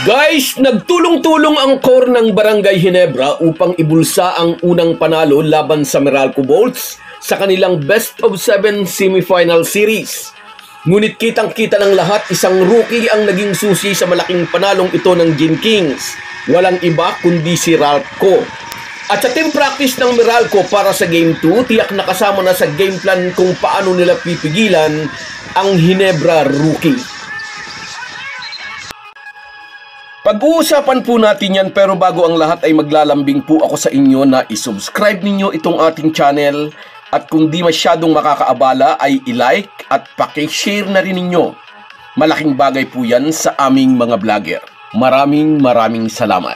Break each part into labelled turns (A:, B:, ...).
A: Guys, nagtulong-tulong ang core ng Barangay Ginebra upang ibulsa ang unang panalo laban sa Meralco Bolts sa kanilang Best of 7 semifinal series. Ngunit kitang-kita ng lahat, isang rookie ang naging susi sa malaking panalong ito ng Gin Kings. Walang iba kundi si Ralpco. At sa team practice ng Meralco para sa Game 2, tiyak na kasama na sa game plan kung paano nila pipigilan ang Ginebra rookie. Pag-uusapan po natin yan, pero bago ang lahat ay maglalambing po ako sa inyo na isubscribe ninyo itong ating channel at kung di masyadong makakaabala ay i-like at paki-share na rin ninyo. Malaking bagay po yan sa aming mga vlogger. Maraming salamat.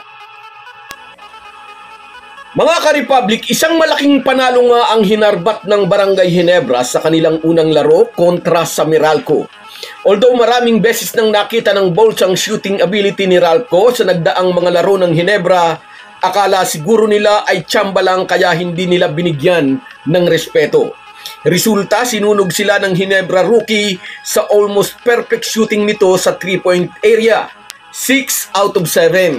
A: Mga ka-Republic, isang malaking panalo nga ang hinarbat ng Barangay Ginebra sa kanilang unang laro kontra sa Meralco. Although maraming beses nang nakita ng Bolts ang shooting ability ni Ralpco sa nagdaang mga laro ng Ginebra, akala siguro nila ay tsamba lang kaya hindi nila binigyan ng respeto. Resulta, sinunog sila ng Ginebra rookie sa almost perfect shooting nito sa 3-point area, 6 out of 7.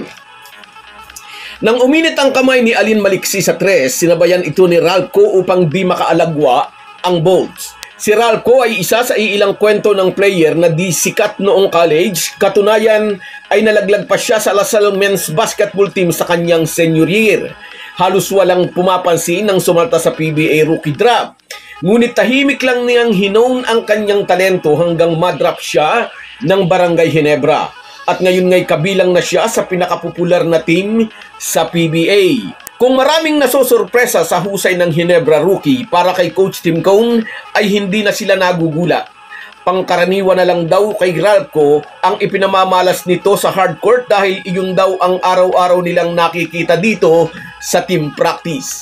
A: Nang uminit ang kamay ni Alin Maliksi sa 3, sinabayan ito ni Ralpco upang di makaalagwa ang Bolts. Si Ralpco ay isa sa iilang kwento ng player na di sikat noong college. Katunayan ay nalaglag pa siya sa LaSalle men's basketball team sa kanyang senior year. Halos walang pumapansin nang sumalta sa PBA rookie draft. Ngunit tahimik lang niyang hinown ang kanyang talento hanggang madraft siya ng Barangay Ginebra. At ngayon nga'y kabilang na siya sa pinakapopular na team sa PBA. Kung maraming nasosurpresa sa husay ng Ginebra rookie para kay Coach Tim Cone ay hindi na sila nagugulat. Pangkaraniwan na lang daw kay Ralpco ang ipinamamalas nito sa hardcourt dahil iyon daw ang araw-araw nilang nakikita dito sa team practice.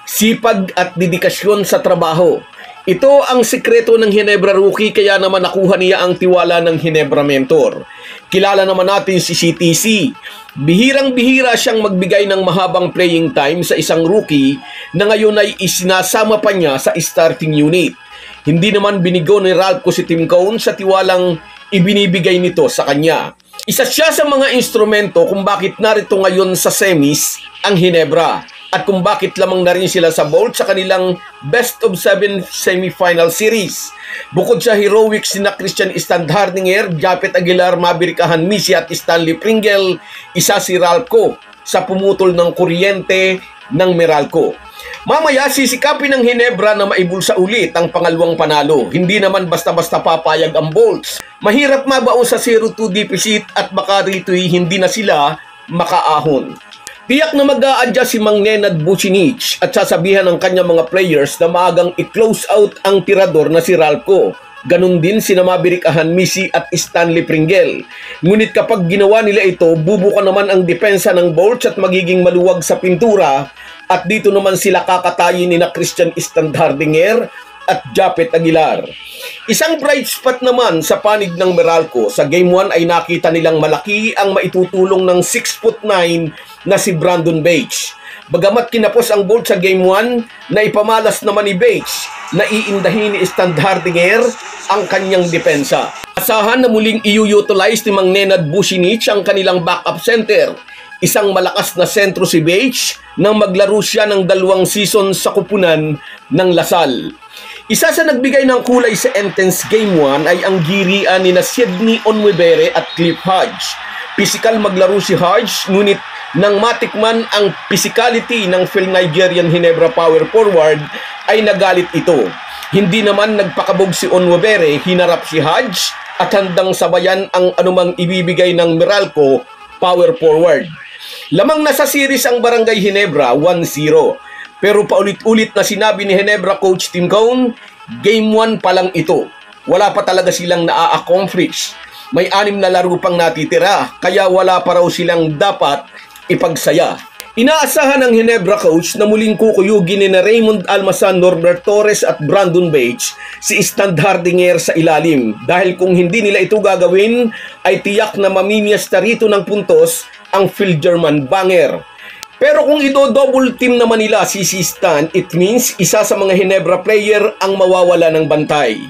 A: Sipag at dedikasyon sa trabaho. Ito ang sikreto ng Ginebra rookie kaya naman nakuha niya ang tiwala ng Ginebra mentor. Kilala naman natin si CTC. Bihirang-bihira siyang magbigay ng mahabang playing time sa isang rookie na ngayon ay isinasama pa niya sa starting unit. Hindi naman binigo ni Ralpco si Tim Cone sa tiwalang ibinibigay nito sa kanya. Isa siya sa mga instrumento kung bakit narito ngayon sa semis ang Ginebra at kung bakit lamang na rin sila sa Bolts sa kanilang Best of 7 semifinal series. Bukod sa heroics sina Christian Standhardinger, Japet Aguilar, Maverick Hanmisi at Stanley Pringle, isa si Ralpco sa pumutol ng kuryente ng Meralco. Mamaya sisikapin ng Ginebra na maibulsa ulit ang pangalawang panalo. Hindi naman basta-basta papayag ang Bolts. Mahirap mabao sa 0-2 deficit at baka rito'y hindi na sila makaahon. Tiyak na mag-a-adjust si Mang Nenad Vucinic at sasabihan ng kanyang mga players na maagang i-close out ang tirador na si Ralpco. Ganon din sina Maverick Hanmisi at Stanley Pringle. Ngunit kapag ginawa nila ito, bubuka naman ang depensa ng Bolts at magiging maluwag sa pintura at dito naman sila kakatayin ni na Christian Standhardinger at Japet Aguilar. Isang bright spot naman sa panig ng Meralco, sa Game 1 ay nakita nilang malaki ang maitutulong ng 6'9" na si Brandon Bates. Bagamat kinapos ang Bolts sa Game 1, na ipamalas naman ni Bates na iindahin ni Standhardinger ang kanyang depensa. Asahan na muling i-utilize ni Mang Nenad Vucinic ang kanilang backup center. Isang malakas na sentro si Bates nang maglaro siya ng 2 season sa kupunan ng LaSalle. Isa sa nagbigay ng kulay sa intense Game 1 ay ang girian ni na Sidney Onwebere at Cliff Hodge. Physical maglaro si Hodge, ngunit nang matikman ang physicality ng Phil Nigerian Ginebra power forward ay nagalit ito. Hindi naman nagpakabog si Onwebere, hinarap si Hodge at handang sabayan ang anumang ibibigay ng Meralco power forward. Lamang na sa series ang Barangay Ginebra 1-0. Pero paulit-ulit na sinabi ni Ginebra coach Tim Cone, Game 1 pa lang ito. Wala pa talaga silang naa-accomplish. May 6 na laro pang natitira, kaya wala pa raw silang dapat ipagsaya. Inaasahan ng Ginebra coach na muling kukuyugin ni na Raymond Almasan, Norbert Torres at Brandon Bates si Standhardinger sa ilalim. Dahil kung hindi nila ito gagawin, ay tiyak na mamimiesta rito ng puntos ang Phil German banger. Pero kung ido-double team naman nila si Stan, it means isa sa mga Ginebra player ang mawawala ng bantay.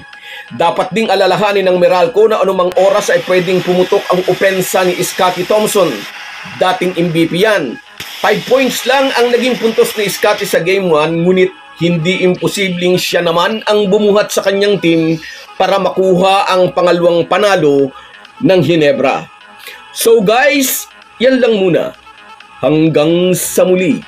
A: Dapat ding alalahanin ng Meralco na anumang oras ay pwedeng pumutok ang opensa ni Scottie Thompson. Dating MVP yan. 5 points lang ang naging puntos ni Scottie sa Game 1, ngunit hindi imposibleng siya naman ang bumuhat sa kanyang team para makuha ang pangalawang panalo ng Ginebra. So guys, yan lang muna. Hanggang sa muli.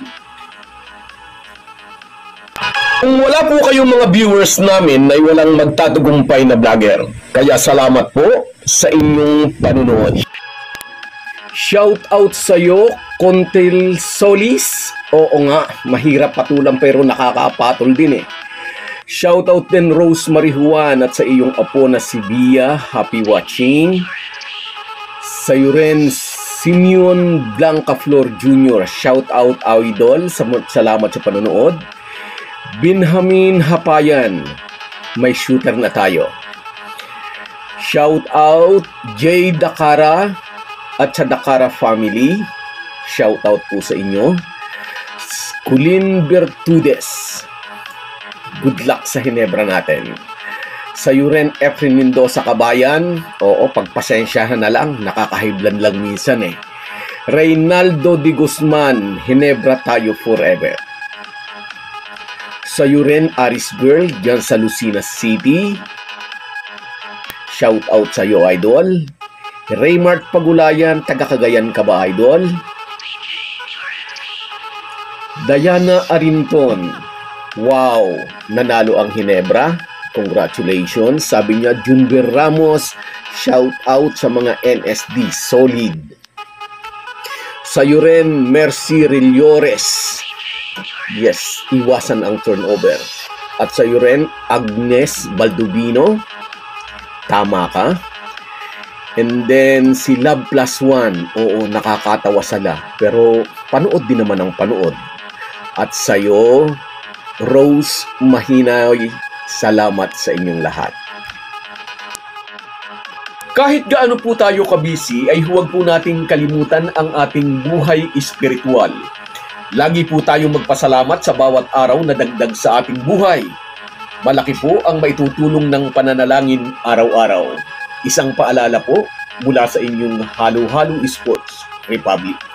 A: Kung wala po kayong mga viewers namin ay walang magtatagumpay na vlogger. Kaya salamat po sa inyong panunood. Shout out sa iyo, Contel Solis. Oo nga, mahirap patulang pero nakakapatol din eh. Shout out din Rosemary Juan at sa iyong apo na si Bia. Happy watching. Sa iyo rin, Simeon Blanca Flor Jr. Shout out idol. Salamat sa panunood. Benjamin Hapayan, may shooter na tayo. Shout out Jay Dakara at sa Dakara family. Shout out po sa inyo. Kulin Bertudes, good luck sa Ginebra natin. Sa Yuren Efren Mendoza Kabayan, oo, pagpasensyahan na lang, nakakahiblan lang minsan eh. Reynaldo Di Guzman, Ginebra tayo forever. Sa Yuren Aris Girl, dyan sa Lucena City. Shout out sa iyo, idol. Raymart Pagulayan, taga Cagayan ka ba, idol? Diana Arinton, wow, nanalo ang Ginebra. Congratulations. Sabi niya, Junber Ramos, shout out sa mga NSD, solid. Sa Yuren Mercy Rilores, yes, iwasan ang turnover. At sa iyo rin, Agnes Baldovino, tama ka. And then, si Love Plus One, oo, nakakatawa sala. Pero, panood din naman ang panood. At sa iyo, Rose Mahinay, salamat sa inyong lahat. Kahit gaano po tayo kabisi, ay huwag po nating kalimutan ang ating buhay espiritual. Lagi po tayong magpasalamat sa bawat araw na dagdag sa ating buhay. Malaki po ang maitutulong ng pananalangin araw-araw. Isang paalala po mula sa inyong Halo Halo Sports Republic.